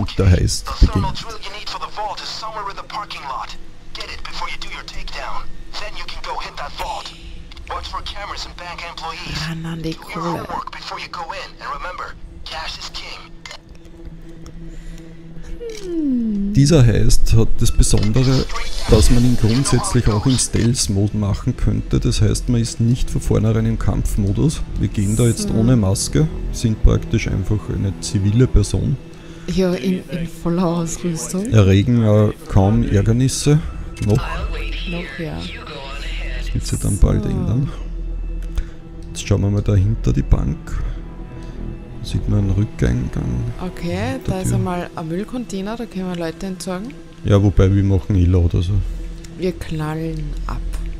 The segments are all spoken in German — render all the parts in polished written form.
damit der Heist beginnt. Ah, nein, die Kohle. Dieser Heist hat das Besondere, dass man ihn grundsätzlich auch im Stealth-Mode machen könnte. Das heißt, man ist nicht von vornherein im Kampfmodus. Wir gehen da jetzt ohne Maske, sind praktisch einfach eine zivile Person. Ja, in voller Ausrüstung. Erregen kaum Ärgernisse. Noch. Ja. Das wird sich dann bald ändern. Jetzt schauen wir mal dahinter die Bank. Da sieht man einen Rückeingang. Okay, da ist einmal ein Müllcontainer, da können wir Leute entsorgen. Ja, wobei wir machen laut, also. Wir knallen ab.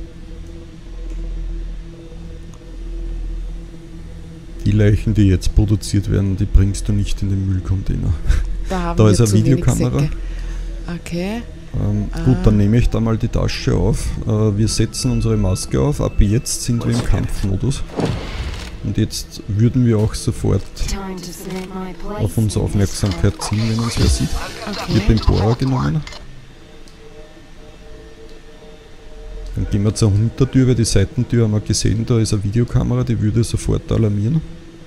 Die Leichen, die jetzt produziert werden, die bringst du nicht in den Müllcontainer. Da ist eine Videokamera. Okay. Gut, dann nehme ich da mal die Tasche auf. Wir setzen unsere Maske auf. Ab jetzt sind wir im Kampfmodus. Und jetzt würden wir auch sofort auf unsere Aufmerksamkeit ziehen, wenn uns wer sieht. Okay. Ich habe den Bohrer genommen. Dann gehen wir zur Hintertür, weil die Seitentür haben wir gesehen, da ist eine Videokamera, die würde sofort alarmieren.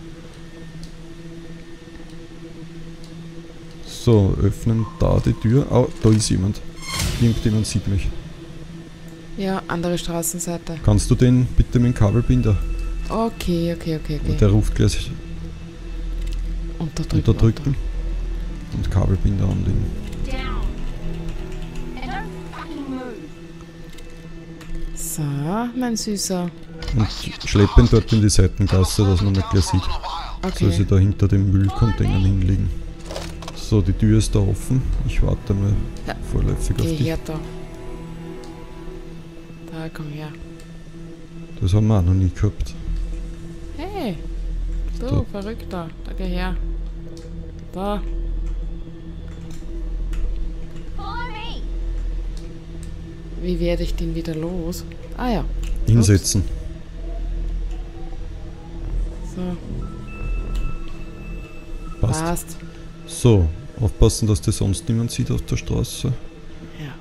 So, öffnen da die Tür. Oh, da ist jemand. Irgendjemand sieht mich. Ja, andere Straßenseite. Kannst du den bitte mit dem Kabelbinder? Okay. Und der ruft gleich Unterdrücken. Und Kabelbinder anlegen. So, mein Süßer. Und schleppen dort in die Seitengasse, dass man nicht gleich sieht. Okay. Soll sie da hinter den Müllcontainern hinlegen. So, die Tür ist da offen. Ich warte mal vorläufig auf Geh dich. her da. Da, komm her. Das haben wir auch noch nie gehabt. Hey, du Da. Verrückter, da geh her. Da. Wie werde ich den wieder los? Ah ja. Hinsetzen. So, Passt. passt. So, aufpassen, dass dir sonst niemand sieht auf der Straße. Ja.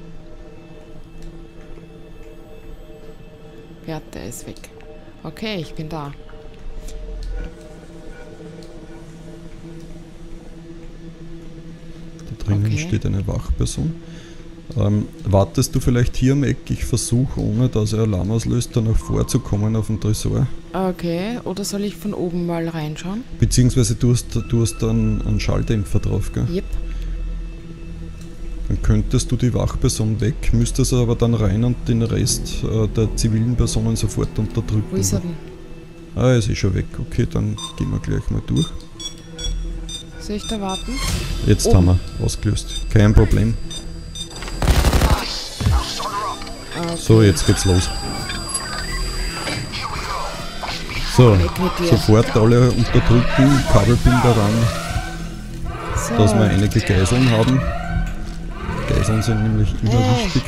Ja, der ist weg. Okay, ich bin da. Da drinnen Okay. steht eine Wachperson. Wartest du vielleicht hier am Eck? Ich versuche, ohne dass er Alarm auslöst, da noch vorzukommen auf den Tresor. Okay, oder soll ich von oben mal reinschauen? Beziehungsweise du hast da einen Schalldämpfer drauf, gell? Yep. Dann könntest du die Wachperson weg, müsstest aber dann rein und den Rest der zivilen Personen sofort unterdrücken. Wo ist er denn? Ah, er ist eh schon weg. Okay, dann gehen wir gleich mal durch. Soll ich da warten? Jetzt Oben. haben wir ausgelöst. Kein Problem. Okay. So, jetzt geht's los. So, Weg mit dir. sofort alle unterdrücken, Kabelbinder ran, So. dass wir einige Geiseln haben. Geiseln sind nämlich immer wichtig.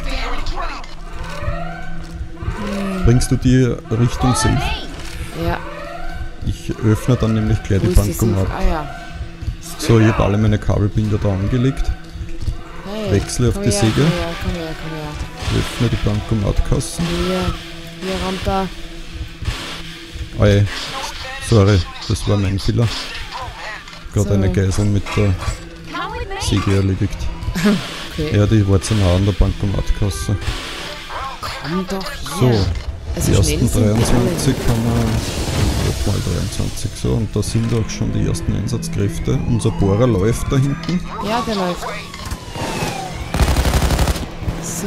Bringst du die Richtung safe? Ja. Ich öffne dann nämlich gleich die Wo ist die Bankomat. Safe? Ah ja. So, ich habe alle meine Kabelbinder da angelegt. Hey, Wechsle auf komm die her, Säge. Komm her. Öffne die Bankomatkassen. Hier runter. Oi, sorry, das war mein Fehler. Gerade So. eine Geisel mit der Säge erledigt. Okay. Ja, die war zu nah an der Bankomatkasse. Komm doch So, her. Also die schnell ersten sind die 23 haben wir, mal 23, so, und da sind auch schon die ersten Einsatzkräfte. Unser Bohrer läuft da hinten. alle. Ja, der läuft. So.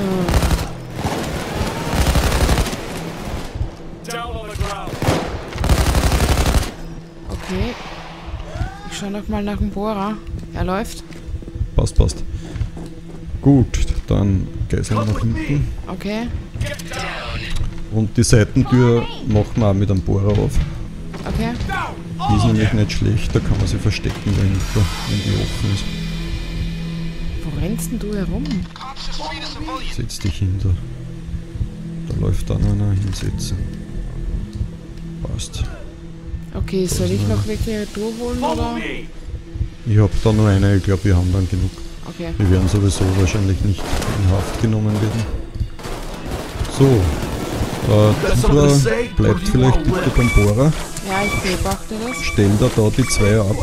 Okay. Ich schaue nochmal nach dem Bohrer. Er läuft. Passt. Gut, dann Geisel nach hinten. Okay. Und die Seitentür machen wir auch mit einem Bohrer auf. Okay. Die ist nämlich nicht schlecht, da kann man sich verstecken dahinter, wenn die offen ist. Wo rennst denn du herum? Setz dich hinter. Da läuft dann einer hinsetzen. Passt. Okay, soll ich noch welche durchholen oder? Ich habe da nur eine, ich glaube wir haben dann genug. Okay. Wir werden sowieso wahrscheinlich nicht in Haft genommen werden. So, Tibra bleibt vielleicht bitte beim Bohrer. Ja, ich beobachte das. Stell da die zwei ab.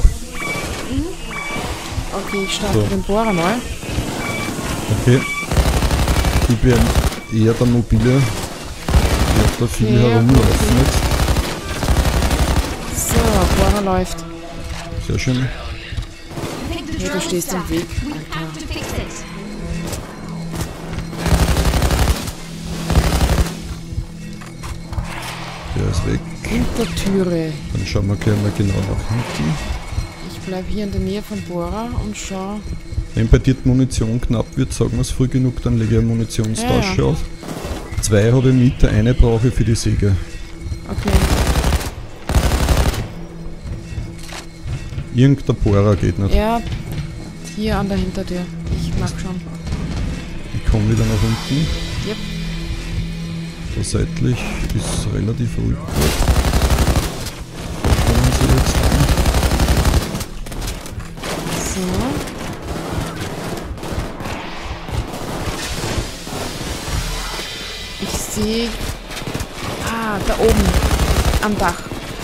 Okay, ich starte So. den Bohrer neu. Okay. Ich bin eher der Mobile. Der hat da viel Okay, herumlaufen okay. jetzt. So, Bohrer läuft. Sehr schön. Hey, du stehst im Weg, Alter. Der ist weg. Hintertüre. Dann schauen wir gleich mal genau nach hinten. Ich bleibe hier in der Nähe von Bohrer und schau. Wenn bei dir die Munition knapp wird, sagen wir es früh genug, dann lege ich eine Munitionstasche Ja. auf. 2 habe ich mit, eine brauche ich für die Säge. Okay. Irgendein Bohrer geht nicht. Ja, hier an der Hintertür. Ich mag schon. Ich komme wieder nach unten. Yep. Da seitlich ist relativ ruhig. Da kommen sie jetzt an. So. Ich sehe... Ah, da oben. Am Dach.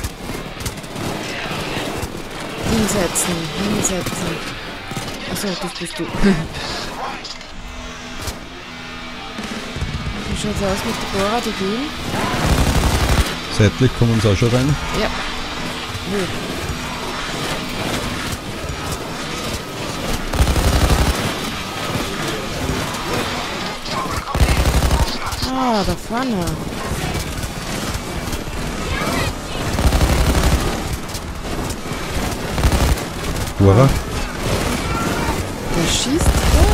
Hinsetzen. Achso, das bist du. Wie schaut's aus mit der Bohrer, die gehen? Seitlich kommen sie auch schon rein. Ja. Wo? Ah, da vorne. Bohrer. Der schießt.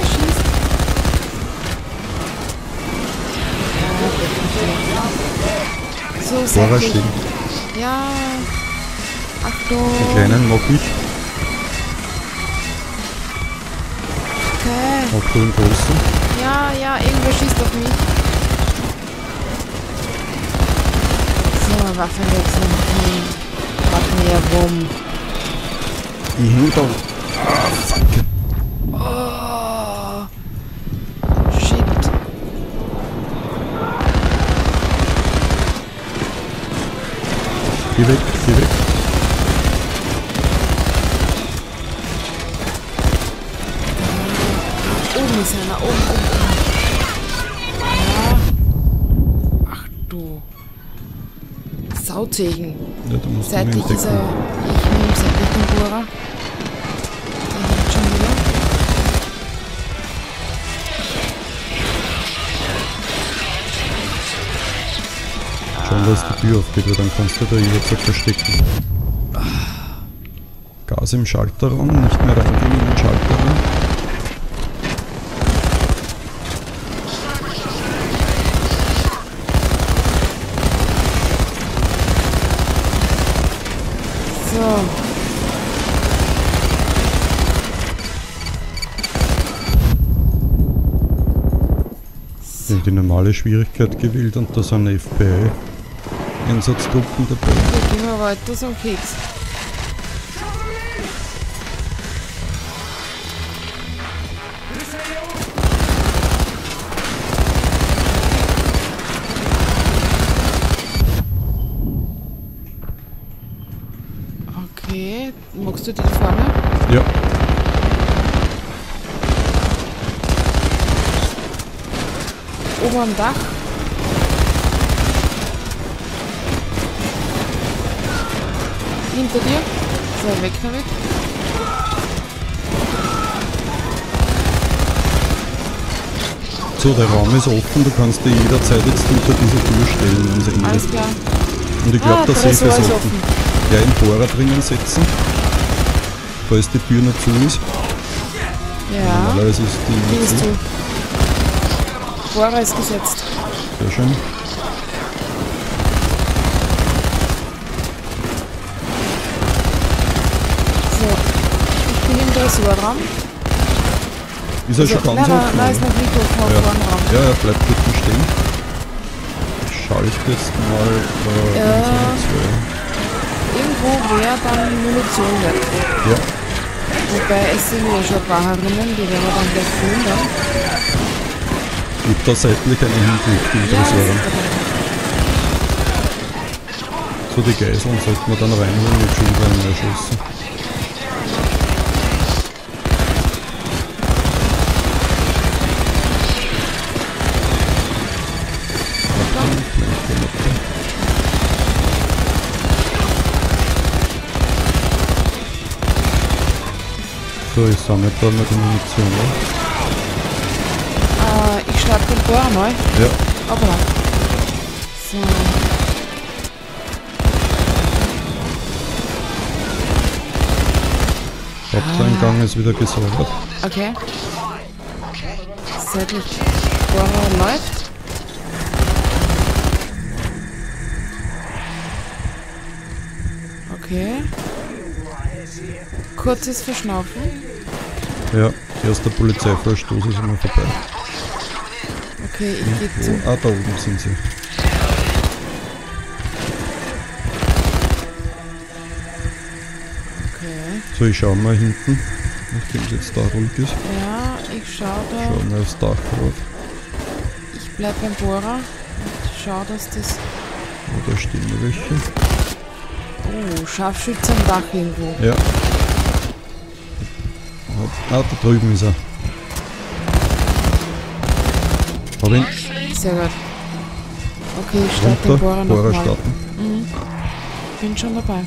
So, Bohrer seitlich. stehen. Ja. Achtung. Den kleinen mag ich. Okay. Auch den großen. Ja, irgendwer schießt auf mich. So, Waffe wechseln. Waffen hier rum. Ich häng da. Ah, fuck. Oh. Shit. Geh weg. Oben ist einer, oben. Ja. Ach du. Sauzegen. Ja, du musst ihn Seitlich ist er. entdecken. Ich nehme seitlich den Bohrer. Der hilft schon wieder. Schauen, dass die Tür aufgeht, weil dann kannst du da jederzeit verstecken. Gas im Schalterraum, nicht mehr reingehen in den Schalterraum. So. Ich habe die normale Schwierigkeit gewählt und da sind FBI-Einsatzgruppen dabei. Okay, gehen wir weiter zum Keks. Okay, magst du die vorne? Ja, Oben am Dach. Hinter dir. So, weg damit. so, der Raum ist offen, du kannst dir jederzeit jetzt hinter diese Tür stellen, wenn sie Alles endet. klar. Und ich glaube, der Safe ist Tresor ist offen. Ja, im Bohrer drinnen setzen, falls die Tür noch zu ist. Ja, Normalerweise ist die die ist zu. zu. Bohrer ist gesetzt. Sehr schön. So, ich bin im Tresorraum. Ist er schon ganz offen? Nein, ist noch nicht offen auf Ja. vorn Raum. Ja, er bleibt dort stehen. Ich schalte jetzt mal unsere Irgendwo wäre dann Munition weg. Ja, Wobei es sind ja schon ein paar herinnen, die werden wir dann gleich plündern. Gibt da seitlich eine Hinrichtung, die Ja, das wäre. So, die Geiseln sollten wir dann reinholen mit schon wieder einmal schießen. So, ich sammle da mal die Munition auf. Ich starte den Bohrer neu. Ja, Aber so. Haupteingang ist wieder gesäubert. Okay. Seitlich Bohrer läuft. Okay. Kurzes Verschnaufen. Ja, erster Polizeivorstoß ist immer vorbei. Okay, ich gehe zum... Ah, da oben sind sie. Okay. So, ich schau mal hinten, nachdem es jetzt da ruhig ist. Ja, ich schau da. Schau mal aufs Dach rauf. Ich bleib beim Bohrer und schau, dass das... Oh, da stehen noch welche. Oh, Scharfschütze am Dach irgendwo. Ja. Ah, da drüben ist er. Hab ihn. Sehr gut. Okay, ich starte den Bohrer Bohrer nochmal. starten. Mhm. Bin schon dabei.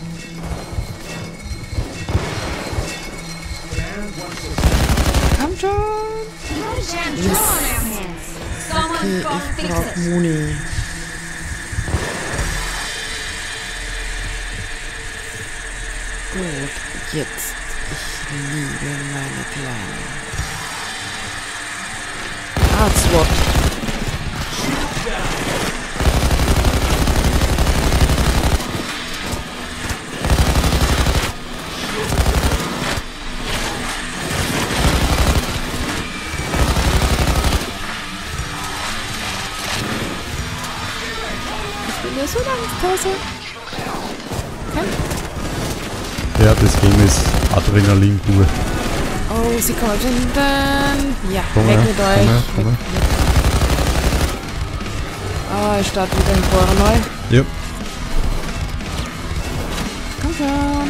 Komm schon! Yes. Okay, ich brauch Muni. Gut, jetzt. Ich liebe meine Kleinen. SWAT. Ich bin ja so Langspause. Ja, das Game ist Adrenalin pur. Oh, sie kommen schon. Ja, Komm weg her, mit komm euch. her, komm her. Ah, ich starte wieder im Bohrer neu. Ja, Komm schon.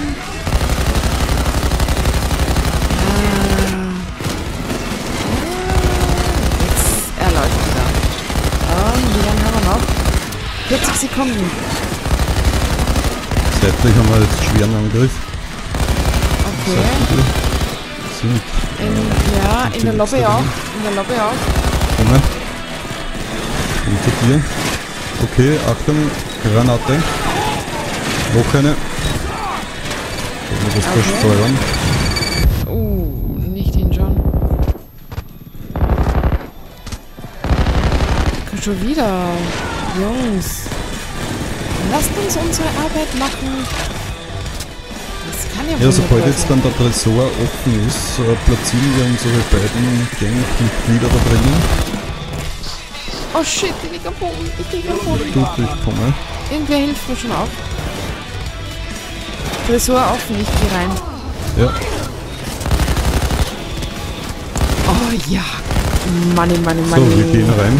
Jetzt erläuft wieder. Und wie lange haben wir noch? 40 Sekunden. seitlich haben wir jetzt schweren Angriff. Okay. Seitlich sind In der Lobby auch. In der Lobby auch. Komm her. Hinter dir. Okay, Achtung, Granate. Noch eine. Sollen wir das Okay. versteuern? Nicht hinschauen. Schon wieder. Jungs. Lasst uns unsere Arbeit machen. Das kann ja wohl Ja, sobald nicht jetzt wahr dann der Tresor offen ist, platzieren wir unsere beiden Gangmitglieder da drinnen. sein. Oh shit, ich lieg am Boden. Ich lieg am Boden. Gut, ich komme. Irgendwer hilft mir schon auf. Tresor offen, ich geh rein. Ja, Oh ja. Money. so, wir gehen rein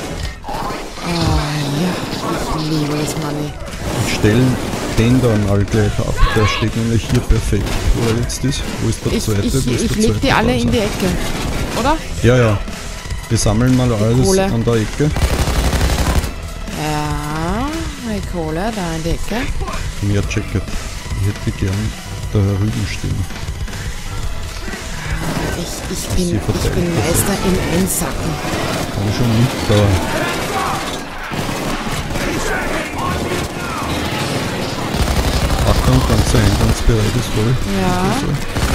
Oh ja, ich liebe das Money. und stellen den dann all gleich ab. Der steht nämlich hier perfekt, wo er jetzt ist. Wo ist der zweite? Wo ist Ich der leg zweite die alle in Browser? die Ecke. Oder? Ja, ja. Wir sammeln mal alles Kohle. an der Ecke. Ja, die Kohle da in die Ecke. Mehr Jacket. Ich hätte gern da herüben stehen. Ich Sie bin verteilt Meister im Einsacken. Komm schon mit da. Achtung, ganzer Eingangsbereich ist voll. Ja. Also,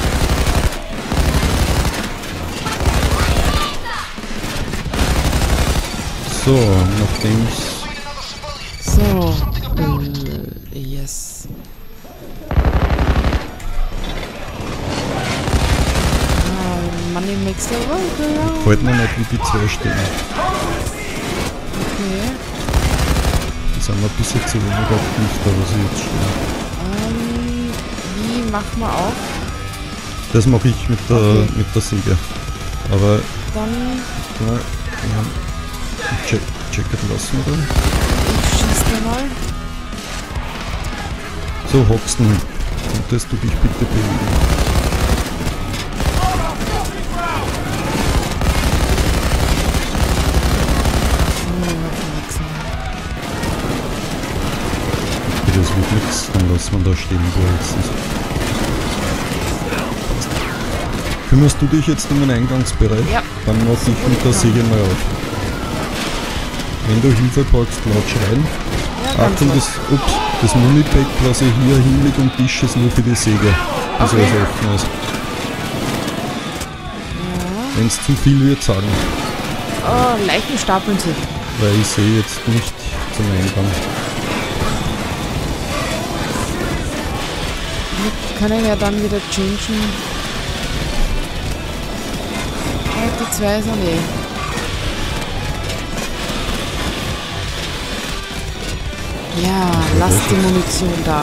so, nachdem's So. Yes. Money makes the world go round. gefällt mir nicht, wie die zwei stehen. Okay. Die sind mir ein bisschen zu wenig aktiv, da wo sie jetzt stehen. Wie machen wir auf? Das mache ich mit der Säge. Aber Dann checket lassen wir dann. ich schieß dir mal. So, Hoxton, könntest du dich bitte bewegen? Das wird nichts, dann lassen wir da stehen, wo er jetzt ist. Kümmerst du dich jetzt um den Eingangsbereich? Ja. Dann mach ich mit der Säge mal auf. Wenn du Hilfe brauchst, laut schreien. Ja, Achtung, das Munipack, was ich hier hinlege und Tisch, ist nur für die Säge. Also Okay. was offen ist. Ja. Wenn es zu viel wird, sagen. Oh, Leichen stapeln sich. Weil ich sehe jetzt nicht zum Eingang. Wir können ja dann wieder changen. Die zwei sind eh. Ja, lass die Munition da.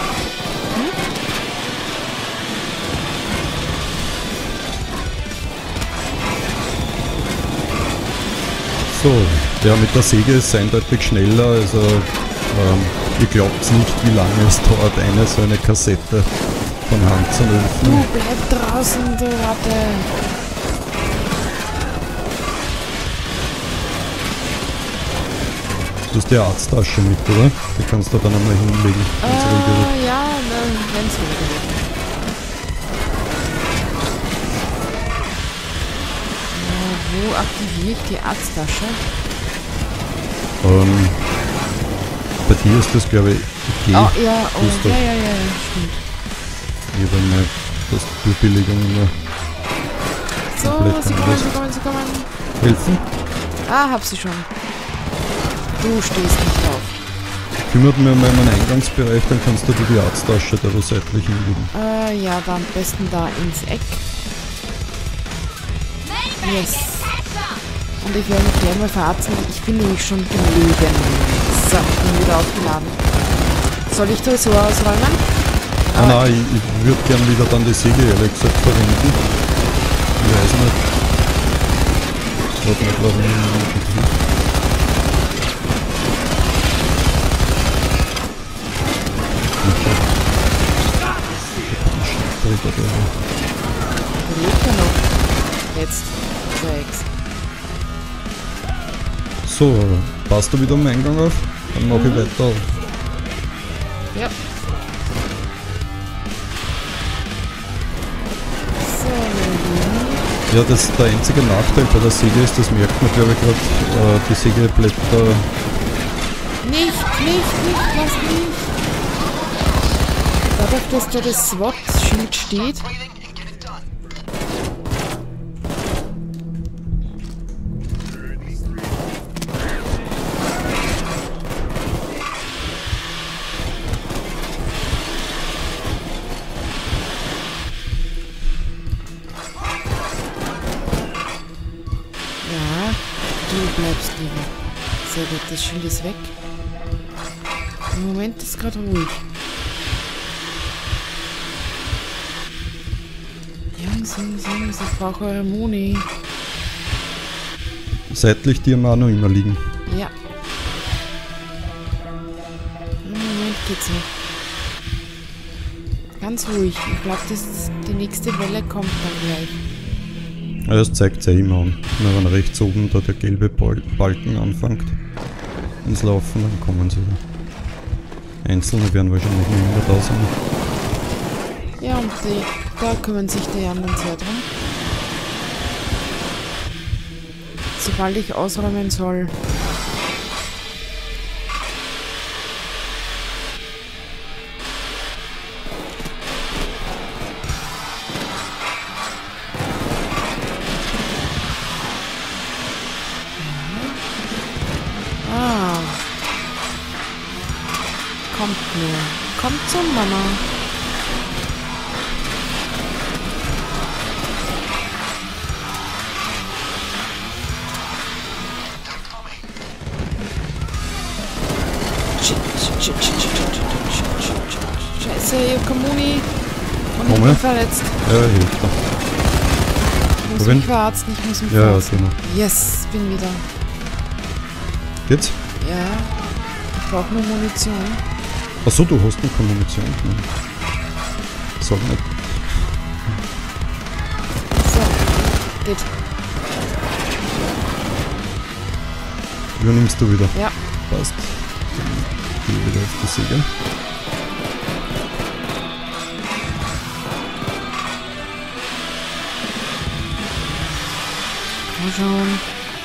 So, ja, mit der Säge ist es eindeutig schneller, also ihr glaubt nicht, wie lange es dauert, so eine Kassette von Hand zu Du, öffnen. bleib draußen, du Ratte. Du hast die Arzttasche mit, oder? Die kannst du dann einmal hinlegen. wenn's ruhiger wird. Ja, wenn's ruhiger wird. Wo aktiviere ich die Arzttasche? Bei dir ist das, glaube ich, okay. Oh, ja, oh, Ist doch- ja, stimmt. Ich habe eine Tastaturbilligung immer So, komplett sie anders. kommen. Helfen? Ah, hab sie schon. Du stehst nicht drauf. Kümmert mir mal um den Eingangsbereich, dann kannst du dir die Arzttasche da wo seitlich hinlegen. Ja, dann am besten da ins Eck. Yes. Und ich werde mich gleich mal verarzten. Ich bin nämlich schon gelegen. So, bin wieder aufgeladen. Soll ich Tresor ausräumen? Ah nein, ich würde gern wieder dann die Säge, ehrlich gesagt, verwenden. Ich weiß nicht. Warte mal, warum. Der lebt ja noch. Jetzt. 6. So, passt du wieder am Eingang auf? Dann mache ich weiter auf. Ja. So, meine Lieben. Ja, das der einzige Nachteil bei der Säge ist, das merkt man glaube ich gerade, die Sägeblätter. Nicht, lass nicht. Dadurch, dass da das SWAT-Schild steht. Ja, du bleibst liegen. Sehr gut, das Schild ist weg. Im Moment ist gerade ruhig. Jungs, ich brauche eure Muni. Seitlich die am auch noch immer liegen. Ja. Im Moment geht's noch. Ganz ruhig. Ich glaube, die nächste Welle kommt dann gleich. Ja, das zeigt ja immer an. Wenn rechts oben da der gelbe Balken anfängt ins Laufen, dann kommen sie wieder. Einzelne werden wahrscheinlich nicht mehr da sein. Ja, und da kümmern sich die anderen sehr drum. Sobald ich ausräumen soll. Ah. Kommt nur. Kommt zur Mama. Scheiße, ihr Kommuni. Und ich bin verletzt. Ja, hilft da. Ich muss mich verarzten, ich muss mich Ja, verarzten. genau. Yes, bin wieder. Geht's? Ja, ich brauche nur Munition. Achso, du hast noch keine Munition. Nein. Sag nicht. So, geht. Übernimmst du wieder? Ja. Passt. Dann geh ich wieder auf die Säge. Mal schauen.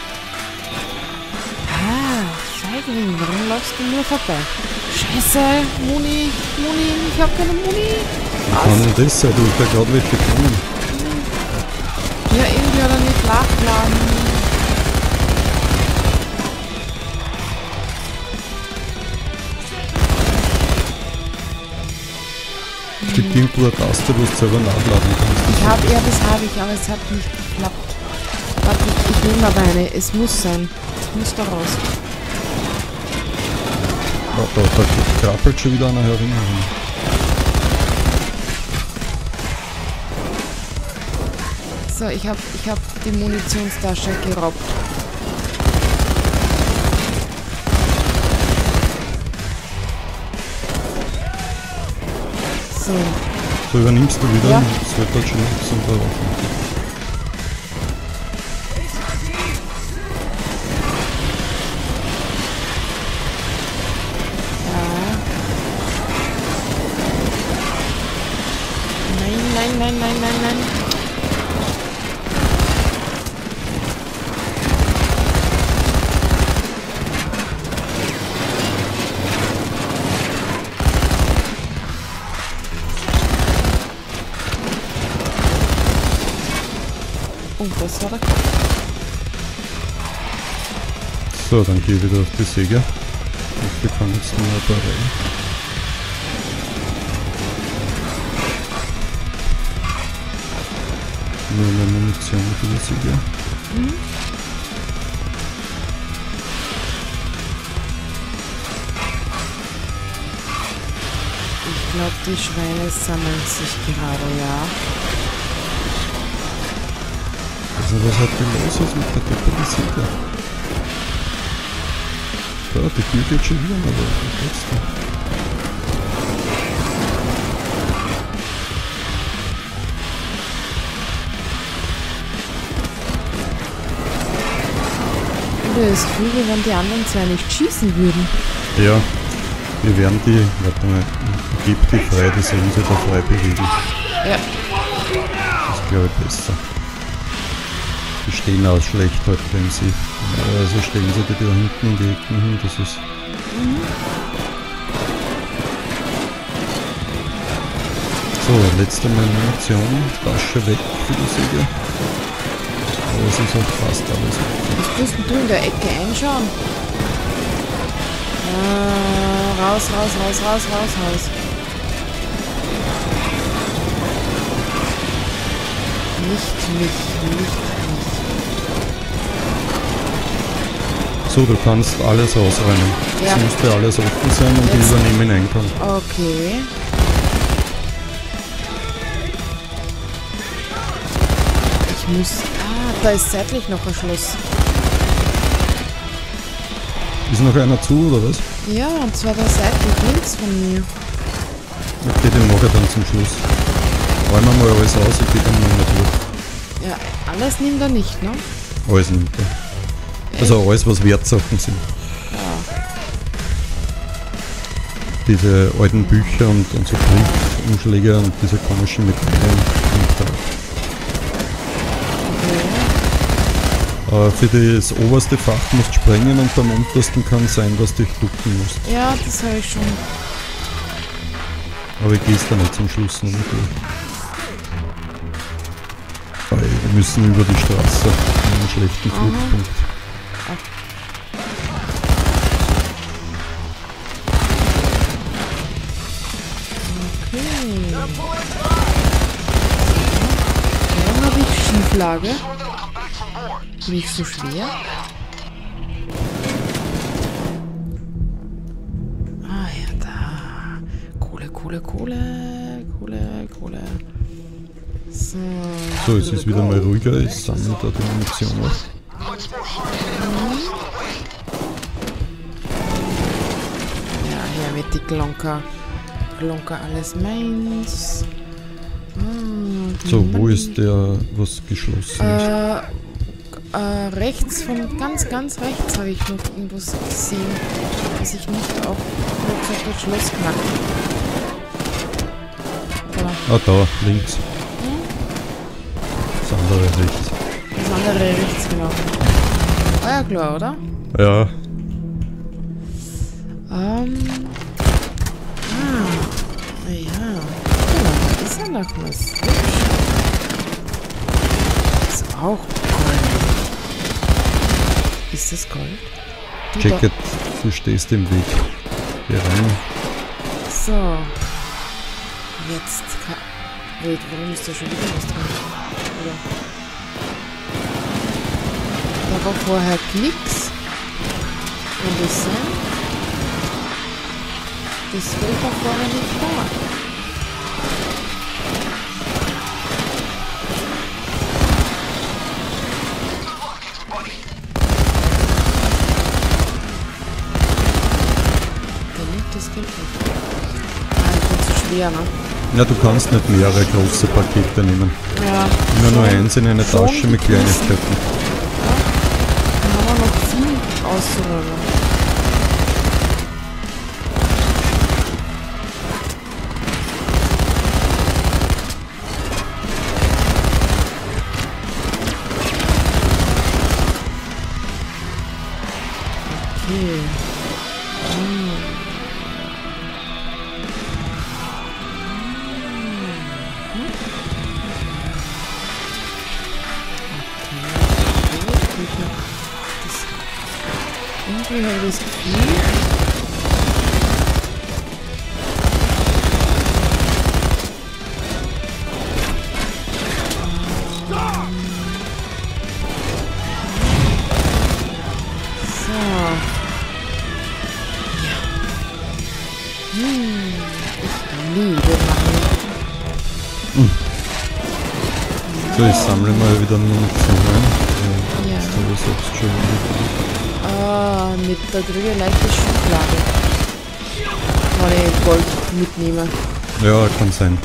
Ah, Feigling, warum läufst du nur vorbei? Scheiße, Muni, ich hab keine Muni. Wie kann denn das sein? Du hast ja gerade welche bekommen. Ja, irgendwie hat er nicht nachgeladen. Es gibt irgendwo eine Taste, wo du selber nachladen kannst. Das habe ich, aber es hat nicht geklappt. Warte, ich nehme aber eine. Es muss sein. Es muss da raus. Oh, da krabbelt schon wieder einer herum. So, ich hab die Munitionstasche geraubt. So. So übernimmst du wieder. Ja. Das wird halt schon nichts unterlaufen. Nein. Oh, das war der Kopf. So, dann gehe ich wieder auf die Säge. Ich bekomme jetzt nur ein paar rein. Nur eine Munition für die Säge. Ich glaube, die Schweine sammeln sich gerade, ja. Also was hat denn los jetzt mit der doppelten Säge? Da, die Tür geht schon wieder, aber was willst du? Ich habe das Gefühl, wenn die anderen zwei nicht schießen würden. Ja, wir werden die, warte mal, gibt die frei, die sollen sich da frei bewegen. Ja. Das ist glaube ich besser. Die stehen auch schlecht halt, wenn sie, also stellen sie die da hinten in die Ecken hin, das ist... So, letzte Munition, Tasche weg für die Säge. Aber es ist auch fast alles weg. Was musst du in der Ecke einschauen? Raus. Nicht mich. So, du kannst alles ausräumen. Ja. Es müsste alles offen sein und Jetzt. die übernehmen Eingang. Okay. Ich muss... da ist seitlich noch ein Schloss. Ist noch einer zu, oder was? Ja, und zwar da seitlich links von mir. Okay, den mache ich dann zum Schluss. Räumen wir mal alles aus, ich gehe dann noch mal durch. Ja, alles nimmt er nicht, ne? Alles nimmt er. Also alles, was Wertsachen sind. Ja. Diese alten Bücher und so Briefumschläge und diese komischen Medaillen. Für das oberste Fach musst du sprengen und beim untersten kann sein, dass du dich ducken musst. Ja, das habe ich schon. Aber ich gehe da nicht zum Schluss noch mit durch. Weil wir müssen über die Straße in einen schlechten Flugpunkt. Okay. Dann habe ich Schieflage. Nicht so schwer. Ah ja, da. Kohle. Kohle. So. So, es ist wieder mal ruhiger. Ich sammle da die Munition auf. Ja, her mit die Glonka. Glonka, alles meins. So, wo ist der, was geschlossen ist? Rechts, von ganz rechts habe ich noch irgendwas gesehen, dass ich nicht auf das Schloss knacke. Ah, da, links. Das andere rechts. Das andere rechts, genau. Ah ja, klar, oder? Ja. Ja. Da ist ja noch was. Ist auch Gold. Ist das Gold? Jacket, du stehst im Weg. Hier rein. So. Jetzt kann... Wait, warum ist da schon wieder was drin? Oder? Da war vorher nix. Kann das sein? Das Geld war vorher nicht da. Das Geld nicht. Ah, ich bin zu schwer, ne? Ja, du kannst nicht mehrere große Pakete nehmen. Ja. Immer nur eins in eine Tasche mit Kleinigkeiten. Ja. Dann haben wir noch viel auszuräumen. Okay. Irgendwie habe ich das Gefühl. So. Ja. Ich liebe Magie. So, ich sammle mal wieder Munition ein. Ja. Du sagst schon Mit der kriege ich leichte Schublade. Wenn ich Gold mitnehme. Ja, kann sein.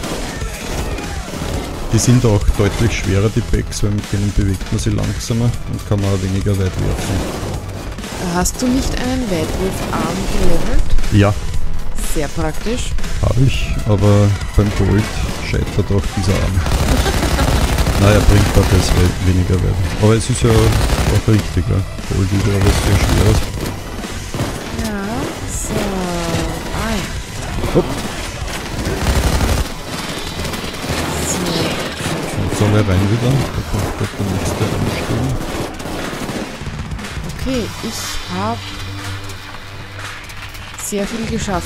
Die sind auch deutlich schwerer, die Bags, weil mit denen bewegt man sie langsamer und kann man auch weniger weit werfen. Hast du nicht einen Weitwurfarm gelevelt? Ja, Sehr praktisch. habe ich, aber beim Gold scheitert auch dieser Arm. Naja, bringt auch das weniger weit. Aber es ist ja auch richtig, ja. Gold ist ja was sehr Schweres. Ja, so. Ah ja. Hopp. So. Schaut alle rein wieder. Da kommt gleich der nächste anstehen. Okay, ich habe sehr viel geschafft.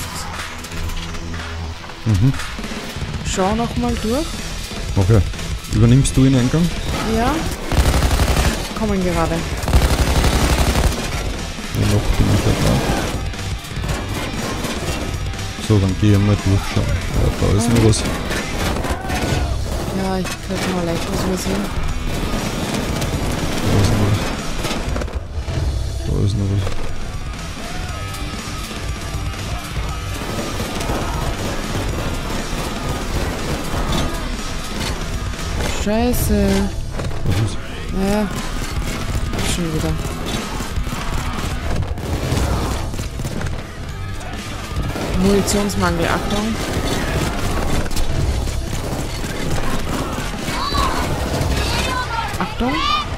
Schau nochmal durch. Okay. Übernimmst du den Eingang? Ja. Kommen gerade. Ja, noch bin ich ja da. So, dann gehen wir mal durchschauen. Ja, da ist noch was. Ja, ich könnte mal leicht was übersehen. Da ist noch was. Da ist noch was. Scheiße. Was ist? Naja. Schon wieder. Munitionsmangel, Achtung. Achtung.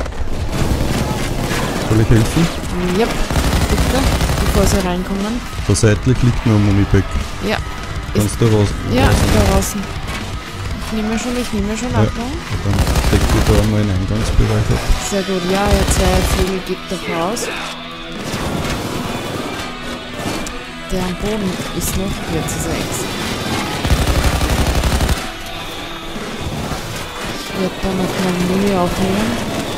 Soll ich helfen? Yep. Bitte. Bevor sie reinkommen. Da seitlich liegt noch ein Munipack. Ja. Kannst du raus? Ja, da draußen. Ich nehme schon, Ja. Achtung. Dann deck ich da mal den Eingangsbereich ab. Sehr gut. Ja, ihr zwei Vögel geht da raus. Der am Boden ist noch. Jetzt ist er ex. Ich werde da noch mal Muni aufnehmen.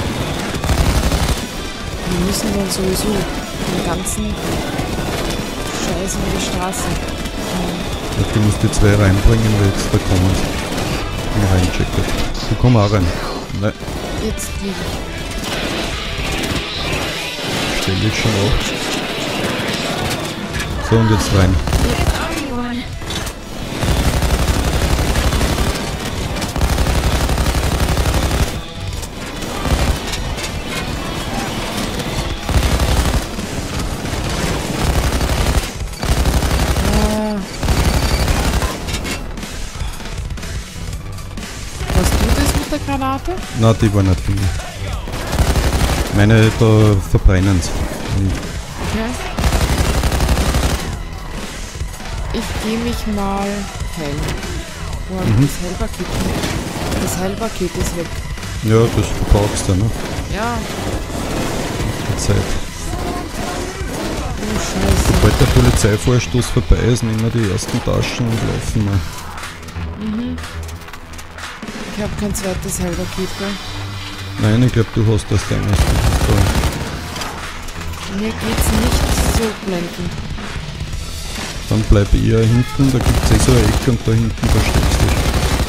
Wir müssen dann sowieso den ganzen Scheiß in die Straße. Ja, du musst die zwei reinbringen, weil jetzt da kommen. mal reinchecken. Du komm auch rein. Nein, Jetzt liege stell dich schon auf. So, und jetzt rein. Was tut das mit der Granate? Na, die war nicht viel. Meine da verbrennen sie. Okay. Ich gehe mich mal heilen. Wo habe ich das Heilpaket? Das Heilpaket ist weg. Ja, das brauchst du, ne? Ja. Die Zeit. Oh Scheiße. Sobald der Polizeivorstoß vorbei ist, nehmen wir die ersten Taschen und laufen mal. Ich habe kein zweites Heilpaket, gell? Nein, ich glaube, du hast das deines. Mir geht's nicht so blendend. Dann bleib ich eher hinten, da gibt es so eine Ecke und da hinten versteckst du dich.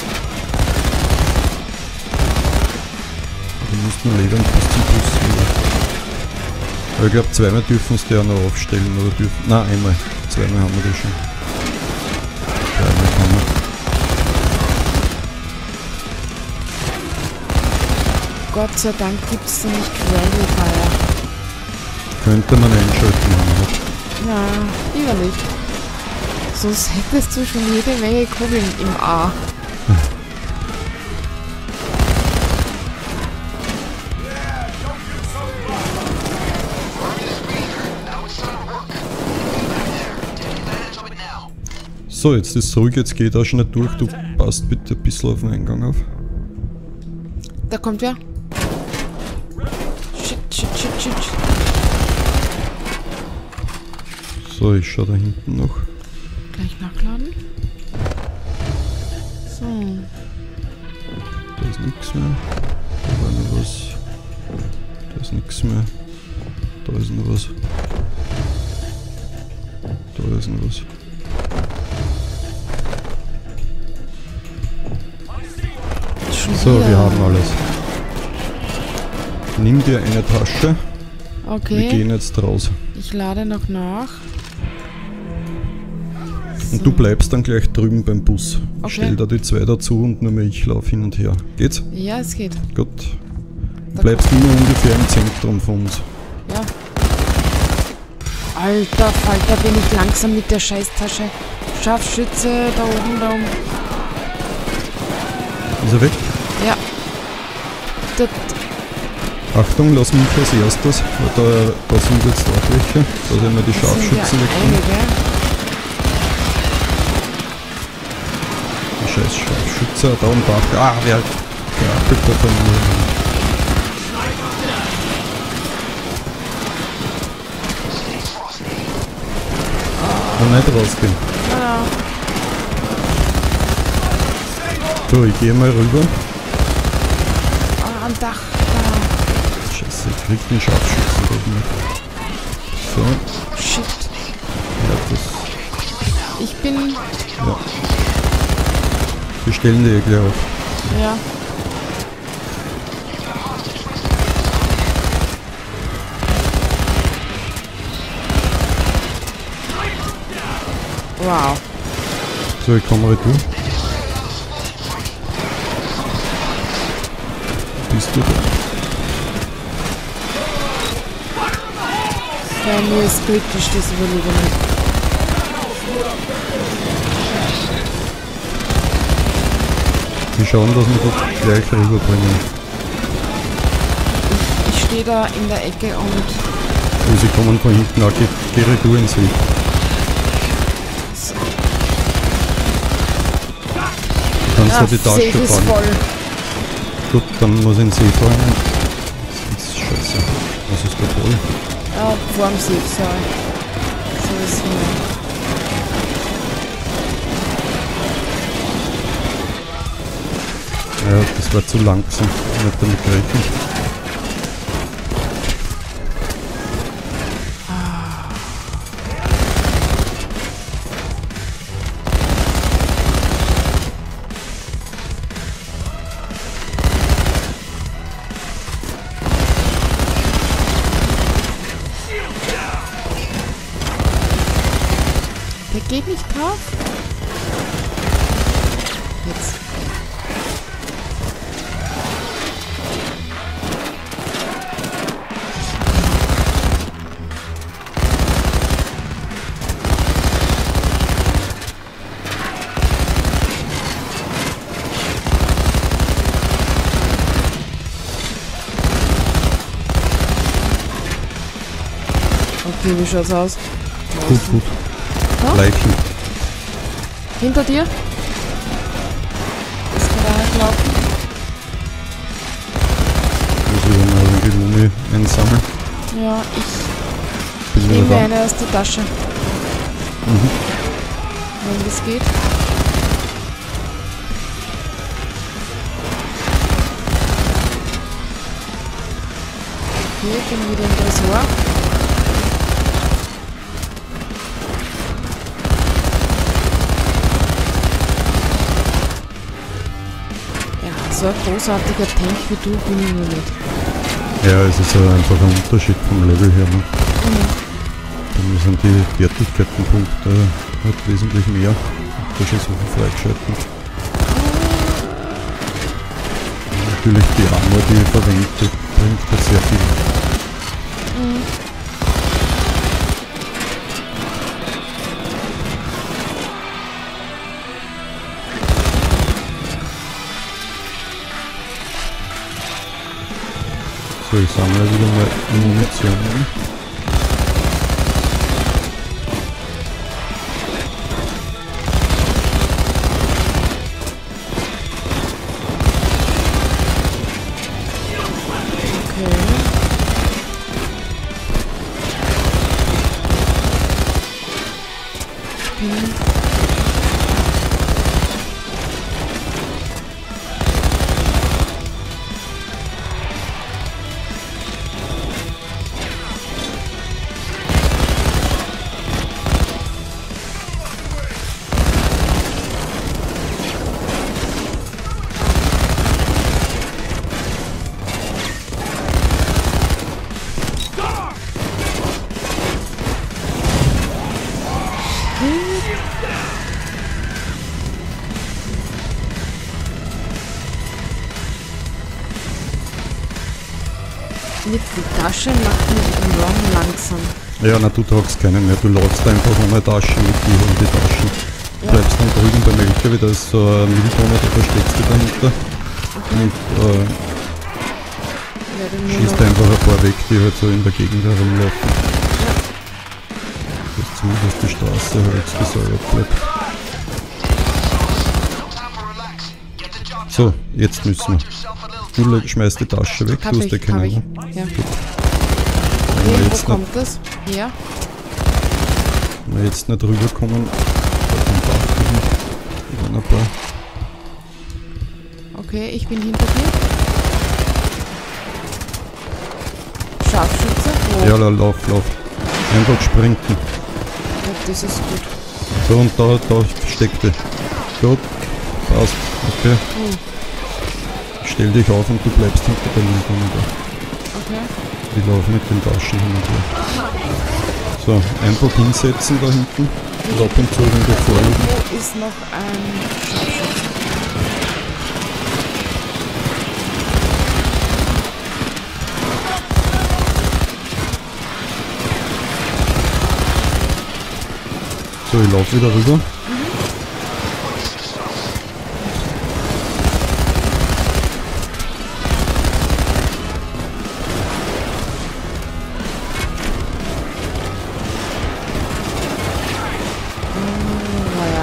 Du musst nur leben bis zum Bus wieder. Aber ich glaube, zweimal dürfen sie die auch noch aufstellen oder dürfen. Nein, einmal. Zweimal haben wir die schon. Dreimal haben wir. Gott sei Dank gibt's da nicht Friendly Fire. Könnte man einschalten haben. Na, lieber nicht. Sonst hättest du schon jede Menge Kugeln im A. So, jetzt ist es ruhig, jetzt geht auch schnell durch. Du passt bitte ein bisschen auf den Eingang auf. Da kommt wer. Shit, shit, shit, shit. So, ich schau da hinten noch. Gleich nachladen. So. Da ist nichts mehr. Da war noch was. Da ist nichts mehr. Da ist noch was. Da ist noch was. Schon So, wieder. wir haben alles. Nimm dir eine Tasche. Wir Okay. gehen jetzt raus. Ich lade noch nach. Und du bleibst dann gleich drüben beim Bus. Okay. Stell da die zwei dazu und nur mehr ich laufe hin und her. Geht's? Ja, es geht. Gut. Du Da bleibst immer ungefähr im Zentrum von uns. Ja. Alter Falter, bin ich langsam mit der Scheißtasche. Scharfschütze, da oben, da oben. Ist er weg? Ja. Da, Achtung, lass mich als erstes. Weil da sind jetzt auch welche. Da sind wir die das sind ja Scharfschützen weg. einige. Die scheiß Scharfschütze da und da. Ah, wer geappelt da von mir. Und nicht rausgehen. Ja. So, ich gehe mal rüber. Ah, am Dach. Da. Scheiße, ich krieg den Scharfschützen da nicht. So, Shit. ja, das. Ich bin. Ja. Wir stellen die gleich auf. Ja. Wow. So, ich komme retour. Bist du da? Bei mir ist kritisch, das überlebe nicht. Wir schauen, dass wir das gleich rüberbringen. Ich stehe da in der Ecke und Sie kommen von hinten auch, geh retour in See. Du kannst ja die Safe Tasche ist fahren. voll. Gut, dann muss ich in den See fahren. Das ist scheiße. Was ist da voll? Ja, vorm Safe, sorry. So ist es. Ja, das war zu langsam. Ich hab nicht damit gerechnet. Der geht nicht drauf. Jetzt. Okay, wie schaut's aus? Gut, gut. Ja? Leichen. Hinter dir? Ist gerade angelaufen. Muss ich mal irgendwie Lumi einsammeln. Ja, ich Bin nehme wieder mir da. eine aus der Tasche, Mhm. wenn das geht. Okay, ich bin wieder im Tresor. Ja, so ein großartiger Tank wie du bin ich noch nicht. Ja, es ist einfach ein Unterschied vom Level her. Ne? Dann sind die Fertigkeitenpunkte halt wesentlich mehr. Da schon so viel freigeschalten. Natürlich die Armor, die ich verwende, bringt halt sehr viel. So, ich sammle wieder mal Munition. Mit die Tasche macht mich enorm langsam. Ja, na, du tragst keinen mehr. Du läufst einfach ohne Taschen mit dir um die Taschen. Du Ja. bleibst dann drüben beim LKW, da ist so ein Mülltonne, da versteckst du dahinter. Und Werde nur schießt noch einfach ein paar weg, die halt so in der Gegend herumlaufen. Dass zumindest die Straße halt gesäubert bleibt. So, jetzt müssen wir. Du schmeißt die Tasche weg, hab du hast ja ich. keine. Ja. Wenn Okay, wir wo jetzt, kommt das? Her? wenn wir jetzt nicht rüberkommen, auf dem Dach liegen ein paar. Okay, ich bin hinter dir. Scharfschütze? Wo? Ja, lauf. Einfach sprinten. Ja, das ist gut. So, und da steckt die. Gut, passt, okay. Stell dich auf und du bleibst hinter der Linie da. Okay. Ich laufe mit den Taschen hin und her. So, einfach hinsetzen da hinten. Und ab und zu, wenn wir vorliegen. Wo ist noch ein Scharfschütze? So, ich laufe wieder rüber. Naja.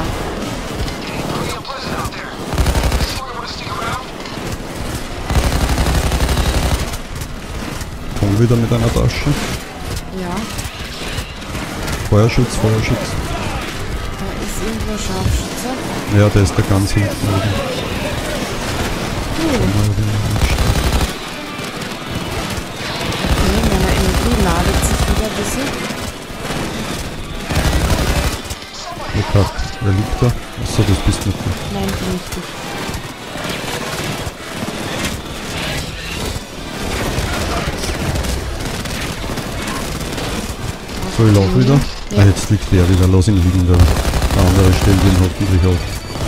Komm wieder mit einer Tasche. Ja, Feuerschutz. da ist irgendwo ein Scharfschütze. Ja, der ist da ganz hinten oben. Okay, meine Energie ladet sich wieder ein bisschen. Wer liegt da? Achso, das bist nicht du. Nein, bin nicht ich. So, ich laufe wieder. Ja. Ah, jetzt liegt der wieder. Lass ihn liegen da. Der andere stellt ihn hoffentlich auf.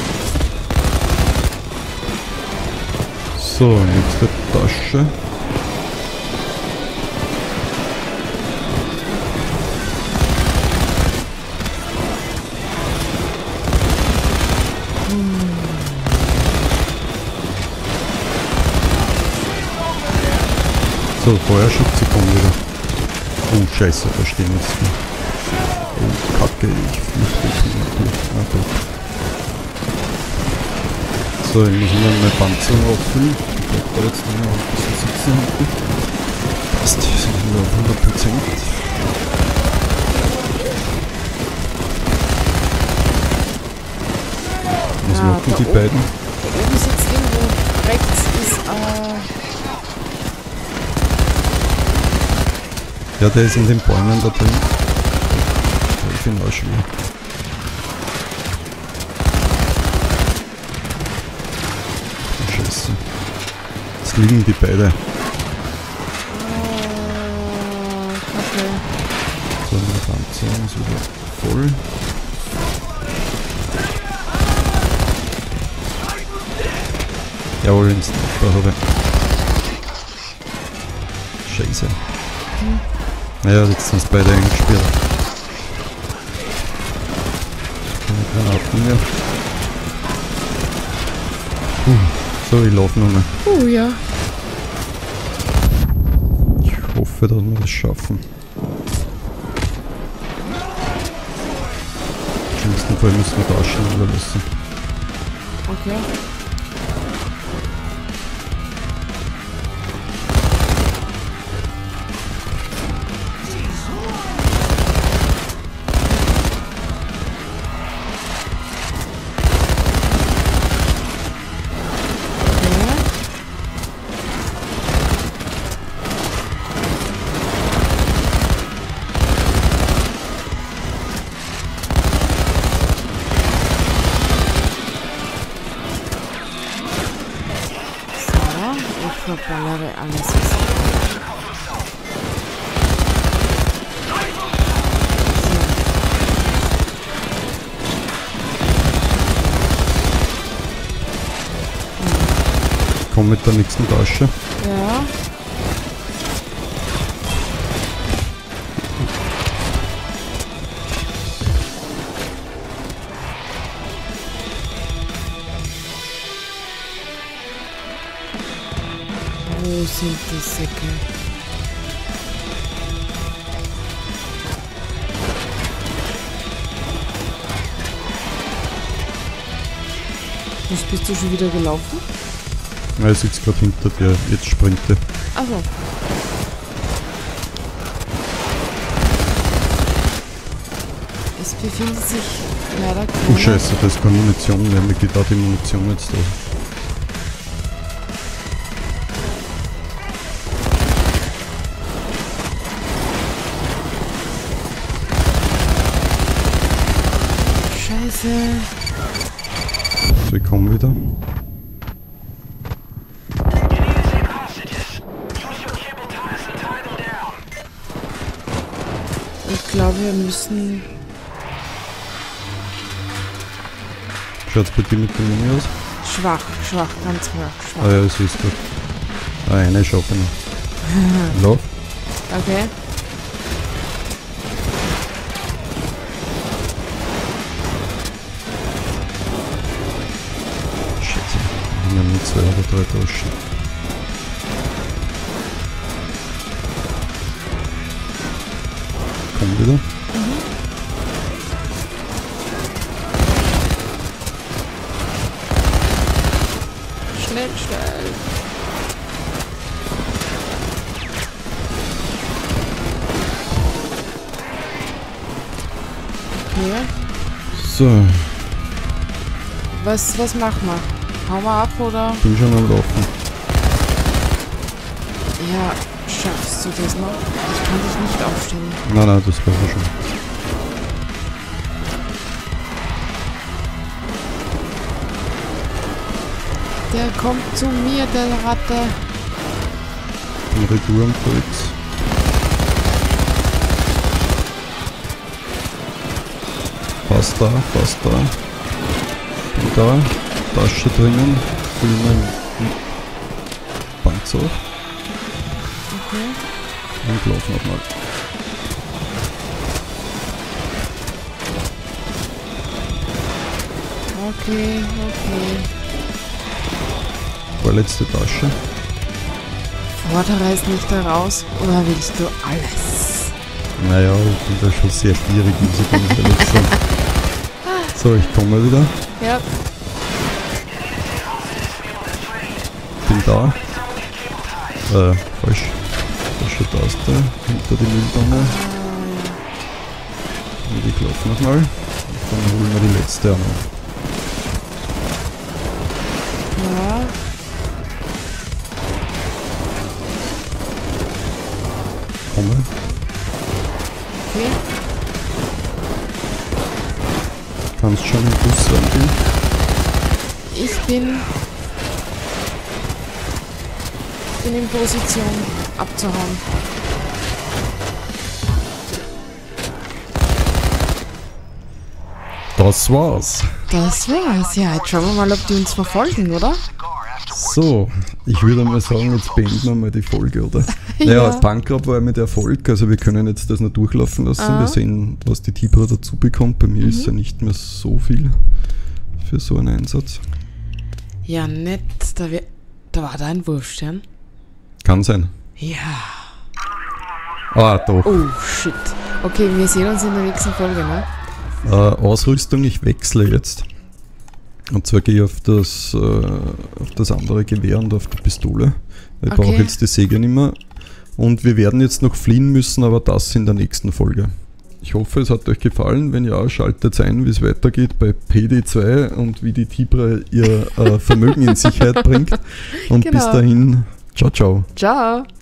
So, nächste Tasche. So, Feuerschütze kommen wieder. Oh, scheiße, da stehen jetzt die. Oh, Kacke, ich flüchte. Ah, gut. So, ich muss mal meine Panzerung auffüllen. Ich bleib da jetzt noch ein bisschen sitzen hinten. Passt, die sind wieder auf 100%. Was machen die beiden? Da oben sitzt irgendwo rechts ist Ja, der ist in den Bäumen da drin. Ich finde auch schon. Scheiße. Jetzt liegen die beide. okay. So, meine Panzerung ist wieder voll. Jawohl, ins Nachbar habe ich. Scheiße. Naja, jetzt sind es beide eingesperrt. Keine Granaten mehr. So, ich laufe nochmal. Ja. Ich hoffe, dass wir das schaffen. Im schlimmsten Fall müssen wir Taschen überlassen. Okay. Ich verballere alles. Ich komme mit der nächsten Tasche. Ja. Wo sind die Säcke? Was, bist du schon wieder gelaufen? Er sitzt gerade hinter dir, jetzt springt er. Achso. Es befindet sich leider Oh keiner. Scheiße, da ist keine Munition mehr, mir geht auch die Munition jetzt aus. Scheiße. So, ich komme wieder. Ich glaube, wir müssen... Schaut's bei dir mit der Muni aus? Schwach, ganz schwach. Ah ja, das ist gut. Ah, eine schaffe ich noch. Lauf. Okay. Scheiße, wir haben nur 2 oder 3 Taschen. Komm wieder. Schnell. Okay. So, Was machen wir? Hauen wir ab oder? bin schon am Laufen. Ja, schaffst du das noch? Ich kann dich nicht aufstellen. Nein, das war schon. Der kommt zu mir, der Ratte. Bin Retour unterwegs. Fast da. Bin da. Tasche drinnen. Füll meinen Panzer auf. Okay. Und lauf nochmal. Okay. Vorletzte Tasche. Vorderer ist nicht da raus. Oder willst du alles? Naja, ich bin da schon sehr gierig, muss ich ganz ehrlich sagen. So, ich komme wieder. Ja. Bin da. Falsch. Falsche Taste. Hinter die Mülltonne. Und ich laufe nochmal. Und dann holen wir die letzte an. Ja. Komme. Okay. Kannst schon im Bus reingehen. Ich bin in Position abzuhauen. Das war's. Das war's. Ja, jetzt schauen wir mal, ob die uns verfolgen, oder? So, ich würde mal sagen, jetzt beenden wir mal die Folge, oder? Naja, Punkrab war mit Erfolg, also wir können jetzt das noch durchlaufen lassen. Wir sehen, was die Tibra dazu bekommt. Bei mir ist ja nicht mehr so viel für so einen Einsatz. Ja, nett. Da war da ein Wurfstern. Kann sein. Ja. Ah, doch. Oh, shit. Okay, wir sehen uns in der nächsten Folge, ne? Ausrüstung, ich wechsle jetzt. Und zwar gehe ich auf das andere Gewehr und auf die Pistole. Ich brauche jetzt die Säge nicht mehr. Und wir werden jetzt noch fliehen müssen, aber das in der nächsten Folge. Ich hoffe, es hat euch gefallen. Wenn ja, schaltet ein, wie es weitergeht bei PD2 und wie die Tibra ihr Vermögen in Sicherheit bringt. Und bis dahin, ciao, ciao. Ciao.